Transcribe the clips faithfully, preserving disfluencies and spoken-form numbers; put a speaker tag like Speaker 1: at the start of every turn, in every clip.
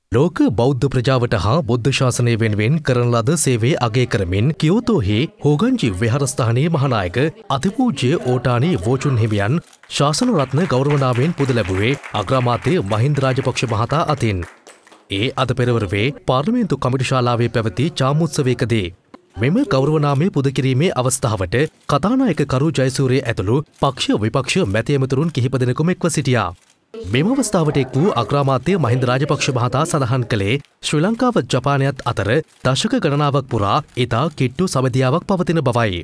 Speaker 1: ලෝක බෞද්ධ ප්‍රජාවට හා බුද්ධ ශාසනය වෙනුවෙන් කරන ලද සේවය අගය කරමින් කියෝතෝහි හෝගංජි විහාරස්ථානයේ මහානායක අතිපූජ්‍ය ඕටානි වෝචුන් හිමියන් ශාසන රත්න ගෞරවනාමයෙන් පුද ලැබුවේ අග්‍රාමාත්‍ය මහින්ද රාජපක්ෂ මහතා අතින්. ඒ අද පෙරවරුවේ පාර්ලිමේන්තු කමිටු ශාලාවේ පැවති චාමුත්සවයකදී මෙම ගෞරවනාමය පුද කිරීමේ අවස්ථාවට කතානායක කරු ජයසූරිය ඇතුළු පක්ෂ විපක්ෂ මැති ඇමතුරුන් කිහිප දෙනෙකුම එක්ව සිටියා. මෙම අවස්ථාවට එක් වූ අග්‍රාමාත්‍ය මහින්ද රාජපක්ෂ මහතා සඳහන් කළේ ශ්‍රී ලංකාව ජපානයත් අතර දශක ගණනාවක් පුරා ඉතා කිට්ටු සබැදියාවක් පවතින බවයි.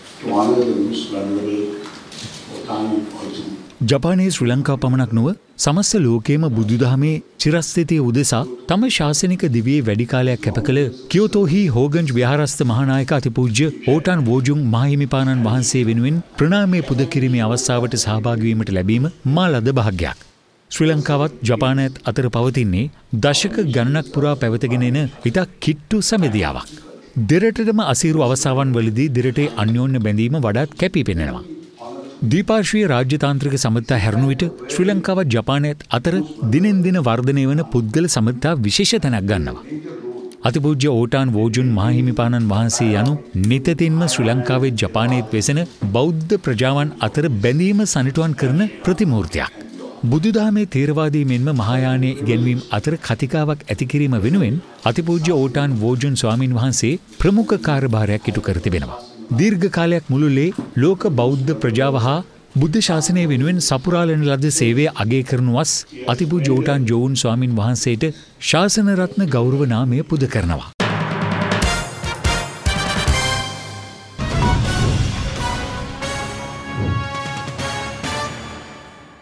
Speaker 2: ජපානයේ ශ්‍රී ලංකාව පමණක් නොව සමස්ත ලෝකයේම බුදුදහමේ චිරස්ථිතිය උදෙසා තම ශාසනික දිවියේ වැඩි කාලයක් කැප කළ කියෝතෝහි හෝගන්ජ් විහාරස්ථ මහානායක අතිපූජ්‍ය ඕටාන් වෝජුන් මහහිමිපාණන් වහන්සේ වෙනුවෙන් ප්‍රණාමය පුද කිරීමේ අවස්ථාවට සහභාගී වීමට ලැබීම මා ලද භාග්‍යයක්. ශ්‍රී ලංකාවත් ජපානයත් අතර පවතින්නේ දශක ගණනක් පුරා පැවතගෙන එන ඉතා කිට්ටු සබැදියාවක්. දෙරටටම අසීරු අවස්ථාවන් වලදී දෙරටේ අන්‍යෝන්‍ය බැඳීම වඩාත් කැපී පෙනෙනවා. දීපාර්ශ්වීය රාජ්‍යතාන්ත්‍රික සබඳතා හැරුණු විට ශ්‍රී ලංකාවත් ජපානයත් අතර දිනෙන් දින වර්ධනය වන පුද්ගල සබඳතා විශේෂ තැනක් ගන්නවා. අතිපූජ්‍ය ඕටාන් වෝජුන් මහහිමිපාණන් වහන්සේ යනු නිතතින්ම ශ්‍රී ලංකාවේ ජපානයේත් වෙසෙන බෞද්ධ ප්‍රජාවන් අතර බැඳීම සනිටුවන් කරන ප්‍රතිමූර්තියක්. බුදුදහමේ තේරවාදී මෙන්ම මහායානයේ ඉගැන්වීම් අතර කතිකාවක් ඇති කිරීම වෙනුවෙන් අතිපූජ්‍ය ඕටාන් වෝජුන් ස්වාමින් වහන්සේ ප්‍රමුඛ කාර්යභාරයක් ඉටු කර තිබෙනවා. දීර්ඝ කාලයක් මුළුල්ලේ ලෝක බෞද්ධ ප්‍රජාව හා බුද්ධ ශාසනය වෙනුවෙන් සපුරාලන ලද සේවය අගය කරනුවස් අතිපූජ්‍ය ඕටාන් ජෝවුන් ස්වාමින් වහන්සේට ශාසන රත්න ගෞරව නාමය පුද කරනවා.